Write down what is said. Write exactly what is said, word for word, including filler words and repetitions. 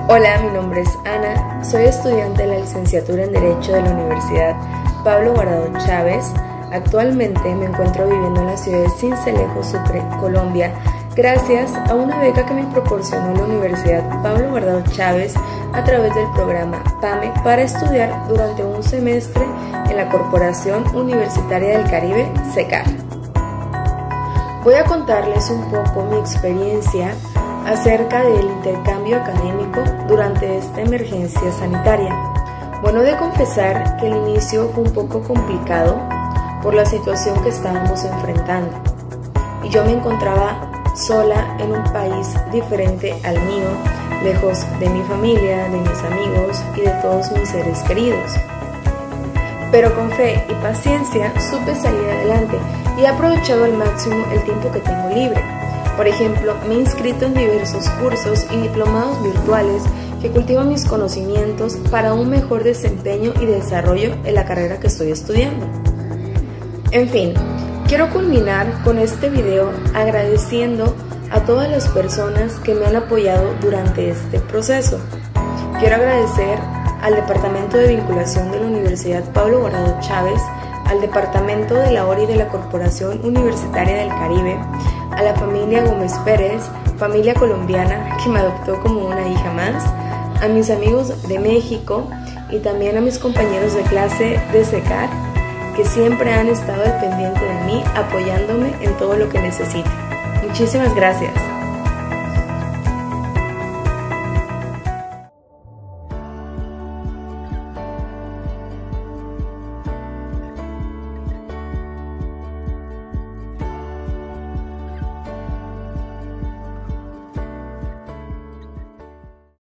Hola, mi nombre es Ana, soy estudiante de la licenciatura en Derecho de la Universidad Pablo Guardado Chávez. Actualmente me encuentro viviendo en la ciudad de Sincelejo, Sucre, Colombia, gracias a una beca que me proporcionó la Universidad Pablo Guardado Chávez a través del programa PAME para estudiar durante un semestre en la Corporación Universitaria del Caribe, SECAR. Voy a contarles un poco mi experiencia acerca del intercambio académico durante esta emergencia sanitaria. Bueno, de confesar que el inicio fue un poco complicado por la situación que estábamos enfrentando y yo me encontraba sola en un país diferente al mío, lejos de mi familia, de mis amigos y de todos mis seres queridos. Pero con fe y paciencia supe salir adelante y he aprovechado al máximo el tiempo que tengo libre. Por ejemplo, me he inscrito en diversos cursos y diplomados virtuales que cultivan mis conocimientos para un mejor desempeño y desarrollo en la carrera que estoy estudiando. En fin, quiero culminar con este video agradeciendo a todas las personas que me han apoyado durante este proceso. Quiero agradecer al Departamento de Vinculación de la Universidad Pablo Guardado Chávez, al Departamento de la O R I de la Corporación Universitaria del Caribe, a la familia Gómez Pérez, familia colombiana que me adoptó como una hija más, a mis amigos de México y también a mis compañeros de clase de SECAR que siempre han estado al pendiente de mí, apoyándome en todo lo que necesite. Muchísimas gracias.